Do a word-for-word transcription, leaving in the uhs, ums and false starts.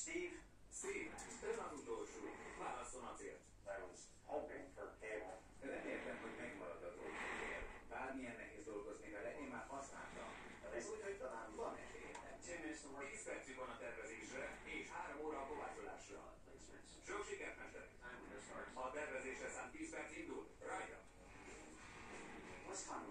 Steve? Steve, ön az utolsó. Válasszon azért. I was hoping for cable. Reméltem, hogy megmarad a dolgokért. Bármilyen nehéz dolgozni vele, én már használtam. Ez úgy, hogy talán van esélyem. Two minutes to work. tíz percük van a tervezésre, és három óra a kovácsolásra. Placements. Sok sikert, mesterek! Time window starts. A tervezésre szánt tíz perc indul. Rajta! What's time